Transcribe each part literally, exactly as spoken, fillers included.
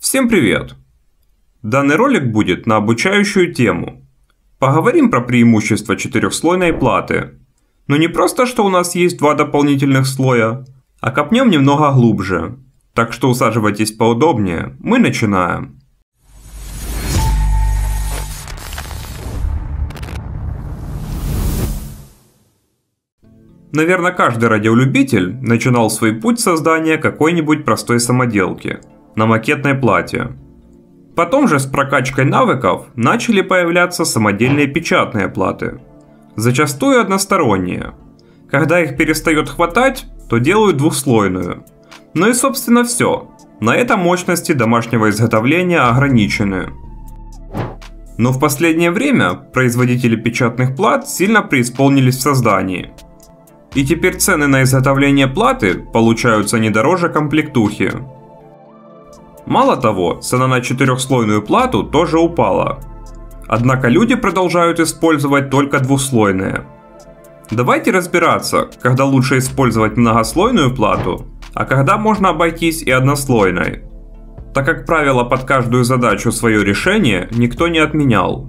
Всем привет! Данный ролик будет на обучающую тему. Поговорим про преимущества четырехслойной платы. Но не просто, что у нас есть два дополнительных слоя, а копнем немного глубже. Так что усаживайтесь поудобнее, мы начинаем. Наверное, каждый радиолюбитель начинал свой путь создания какой-нибудь простой самоделки на макетной плате. Потом же с прокачкой навыков начали появляться самодельные печатные платы, зачастую односторонние. Когда их перестает хватать, то делают двухслойную. Ну и собственно все. На этом мощности домашнего изготовления ограничены. Но в последнее время производители печатных плат сильно преисполнились в создании. И теперь цены на изготовление платы получаются не дороже комплектухи. Мало того, цена на четырехслойную плату тоже упала. Однако люди продолжают использовать только двухслойные. Давайте разбираться, когда лучше использовать многослойную плату, а когда можно обойтись и однослойной. Так как правило под каждую задачу свое решение никто не отменял.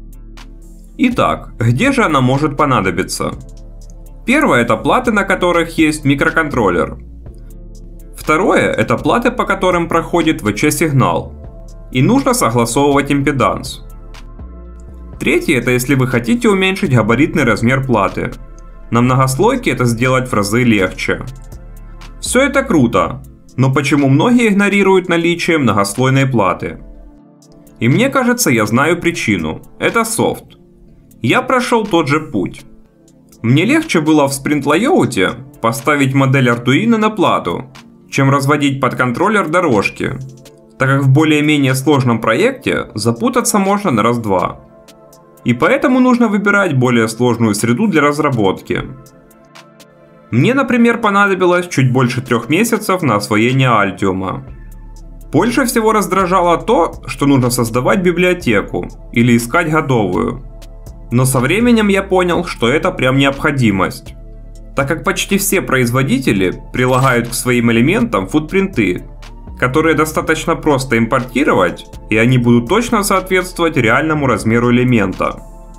Итак, где же она может понадобиться? Первое – это платы, на которых есть микроконтроллер. Второе – это платы, по которым проходит ви чи-сигнал, и нужно согласовывать импеданс. Третье – это если вы хотите уменьшить габаритный размер платы. На многослойке это сделать в разы легче. Все это круто, но почему многие игнорируют наличие многослойной платы? И мне кажется, я знаю причину – это софт. Я прошел тот же путь. Мне легче было в Sprint Layout поставить модель Arduino на плату, чем разводить под контроллер дорожки, так как в более-менее сложном проекте запутаться можно на раз-два. И поэтому нужно выбирать более сложную среду для разработки. Мне, например, понадобилось чуть больше трех месяцев на освоение Altium. Больше всего раздражало то, что нужно создавать библиотеку или искать готовую. Но со временем я понял, что это прям необходимость. Так как почти все производители прилагают к своим элементам футпринты, которые достаточно просто импортировать, и они будут точно соответствовать реальному размеру элемента.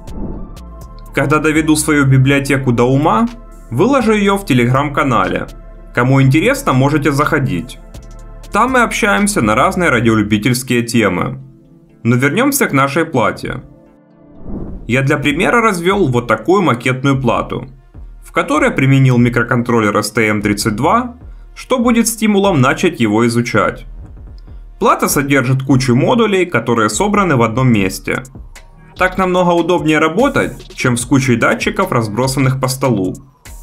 Когда доведу свою библиотеку до ума, выложу ее в телеграм-канале. Кому интересно, можете заходить. Там мы общаемся на разные радиолюбительские темы. Но вернемся к нашей плате. Я для примера развел вот такую макетную плату, в которой применил микроконтроллер эс ти эм тридцать два, что будет стимулом начать его изучать. Плата содержит кучу модулей, которые собраны в одном месте. Так намного удобнее работать, чем с кучей датчиков, разбросанных по столу.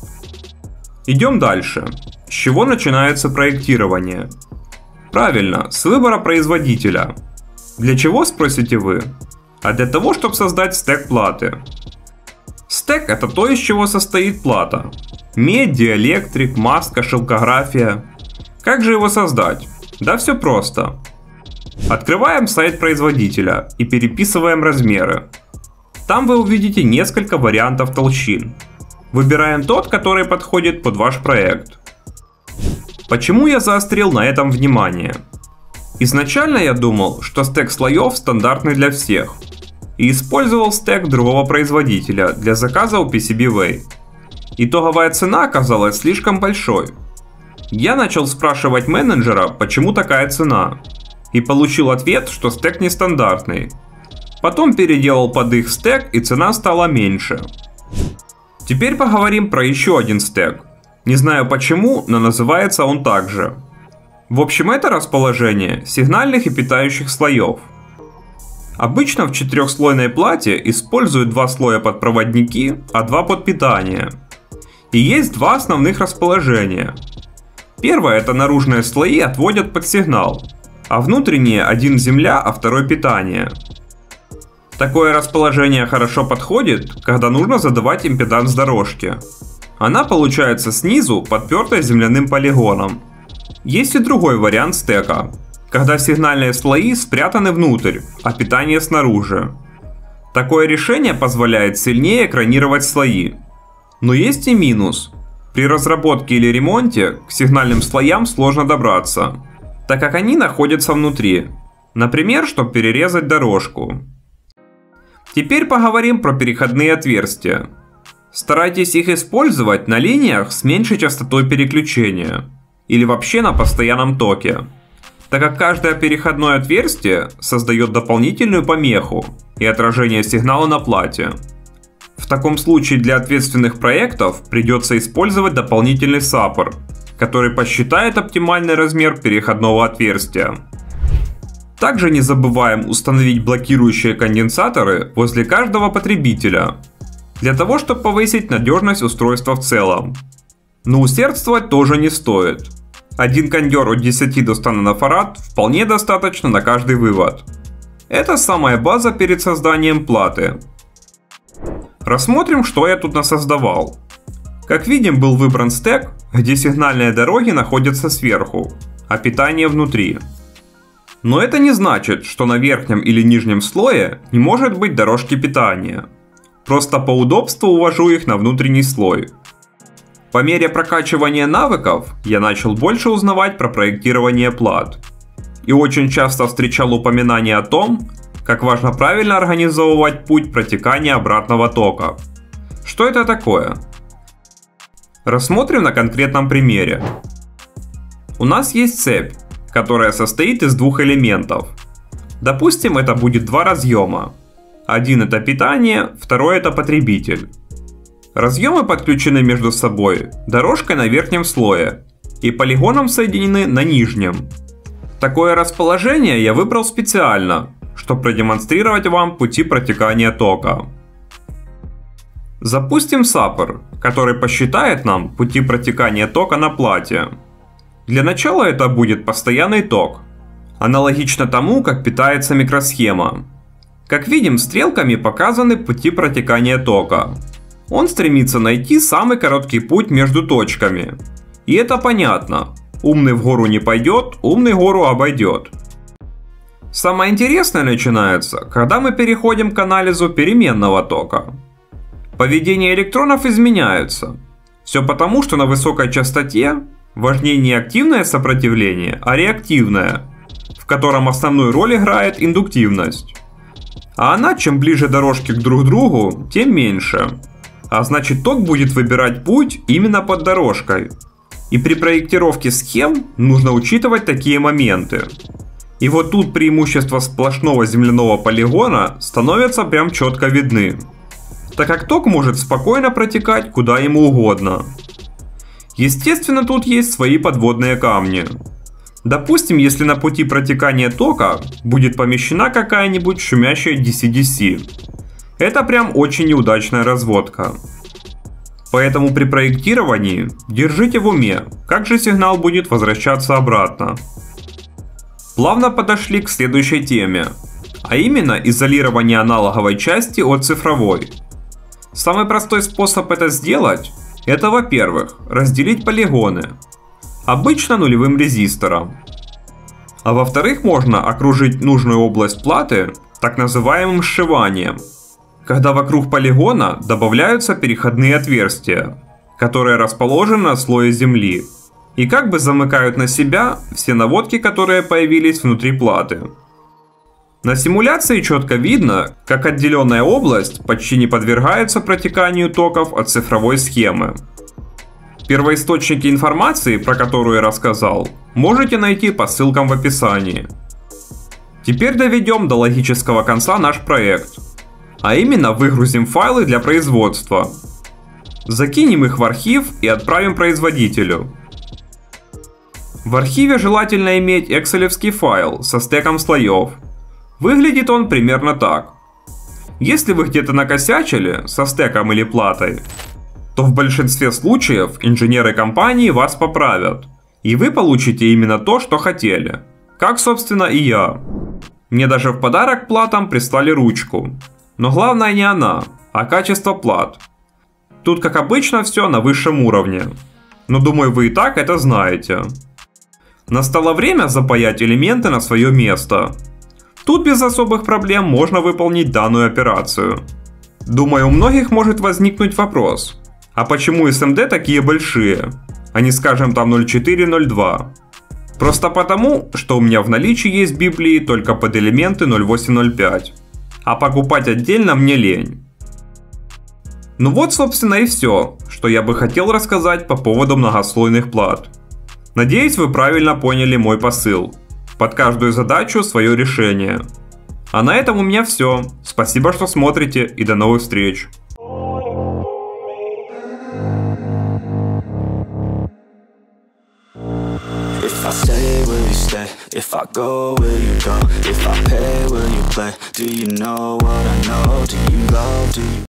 Идем дальше. С чего начинается проектирование? Правильно, с выбора производителя. Для чего, спросите вы? А для того, чтобы создать стек платы. Стек – это то, из чего состоит плата. Медь, диэлектрик, маска, шелкография. Как же его создать? Да все просто. Открываем сайт производителя и переписываем размеры. Там вы увидите несколько вариантов толщин. Выбираем тот, который подходит под ваш проект. Почему я заострил на этом внимание? Изначально я думал, что стек слоев стандартный для всех. И использовал стек другого производителя для заказа у пи си би Way. Итоговая цена оказалась слишком большой. Я начал спрашивать менеджера, почему такая цена. И получил ответ, что стек нестандартный. Потом переделал под их стек, и цена стала меньше. Теперь поговорим про еще один стек. Не знаю почему, но называется он так же. В общем, это расположение сигнальных и питающих слоев. Обычно в четырехслойной плате используют два слоя под проводники, а два под питание. И есть два основных расположения. Первое – это наружные слои отводят под сигнал, а внутренние один земля, а второй питание. Такое расположение хорошо подходит, когда нужно задавать импеданс дорожки. Она получается снизу, подпертой земляным полигоном. Есть и другой вариант стека, когда сигнальные слои спрятаны внутрь, а питание снаружи. Такое решение позволяет сильнее экранировать слои. Но есть и минус. При разработке или ремонте к сигнальным слоям сложно добраться, так как они находятся внутри, Например, чтобы перерезать дорожку. Теперь поговорим про переходные отверстия. Старайтесь их использовать на линиях с меньшей частотой переключения или вообще на постоянном токе, так как каждое переходное отверстие создает дополнительную помеху и отражение сигнала на плате. В таком случае для ответственных проектов придется использовать дополнительный саппор, который посчитает оптимальный размер переходного отверстия. Также не забываем установить блокирующие конденсаторы возле каждого потребителя, для того, чтобы повысить надежность устройства в целом. Но усердствовать тоже не стоит. Один кондер от десяти до ста нанофарад вполне достаточно на каждый вывод. Это самая база перед созданием платы. Рассмотрим, что я тут насоздавал. Как видим, был выбран стек, где сигнальные дороги находятся сверху, а питание внутри. Но это не значит, что на верхнем или нижнем слое не может быть дорожки питания. Просто по удобству увожу их на внутренний слой. По мере прокачивания навыков я начал больше узнавать про проектирование плат. И очень часто встречал упоминания о том, как важно правильно организовывать путь протекания обратного тока. Что это такое? Рассмотрим на конкретном примере. У нас есть цепь, которая состоит из двух элементов. Допустим, это будет два разъема. Один это питание, второй это потребитель. Разъемы подключены между собой дорожкой на верхнем слое и полигоном соединены на нижнем. Такое расположение я выбрал специально, чтобы продемонстрировать вам пути протекания тока. Запустим саппор, который посчитает нам пути протекания тока на плате. Для начала это будет постоянный ток, аналогично тому, как питается микросхема. Как видим, стрелками показаны пути протекания тока. Он стремится найти самый короткий путь между точками. И это понятно. Умный в гору не пойдет, умный гору обойдет. Самое интересное начинается, когда мы переходим к анализу переменного тока. Поведение электронов изменяется. Все потому, что на высокой частоте важнее не активное сопротивление, а реактивное, в котором основную роль играет индуктивность. А она, чем ближе дорожки к друг другу, тем меньше. А значит, ток будет выбирать путь именно под дорожкой. И при проектировке схем нужно учитывать такие моменты. И вот тут преимущества сплошного земляного полигона становятся прям четко видны, так как ток может спокойно протекать куда ему угодно. Естественно, тут есть свои подводные камни. Допустим, если на пути протекания тока будет помещена какая-нибудь шумящая ди си ди си. Это прям очень неудачная разводка. Поэтому при проектировании держите в уме, как же сигнал будет возвращаться обратно. Плавно подошли к следующей теме, а именно изолирование аналоговой части от цифровой. Самый простой способ это сделать – это, во-первых, разделить полигоны, обычно нулевым резистором. А во-вторых, можно окружить нужную область платы так называемым сшиванием, когда вокруг полигона добавляются переходные отверстия, которые расположены на слое земли, и как бы замыкают на себя все наводки, которые появились внутри платы. На симуляции четко видно, как отделенная область почти не подвергается протеканию токов от цифровой схемы. Первоисточники информации, про которую я рассказал, можете найти по ссылкам в описании. Теперь доведем до логического конца наш проект, а именно выгрузим файлы для производства. Закинем их в архив и отправим производителю. В архиве желательно иметь экселевский файл со стеком слоев. Выглядит он примерно так. Если вы где-то накосячили со стеком или платой, то в большинстве случаев инженеры компании вас поправят, и вы получите именно то, что хотели. Как, собственно, и я. Мне даже в подарок платам прислали ручку. Но главное не она, а качество плат. Тут, как обычно, все на высшем уровне. Но думаю, вы и так это знаете. Настало время запаять элементы на свое место. Тут без особых проблем можно выполнить данную операцию. Думаю, у многих может возникнуть вопрос, а почему эс эм ди такие большие, а не, скажем, там ноль четыре ноль два? Просто потому, что у меня в наличии есть Библии только под элементы ноль восемь ноль пять, а покупать отдельно мне лень. Ну вот, собственно, и все, что я бы хотел рассказать по поводу многослойных плат. Надеюсь, вы правильно поняли мой посыл. Под каждую задачу свое решение. А на этом у меня все. Спасибо, что смотрите, и до новых встреч. If I stay, will you stay? If I go, will you go? If I pay, will you play? Do you know what I know? Do you love? Do you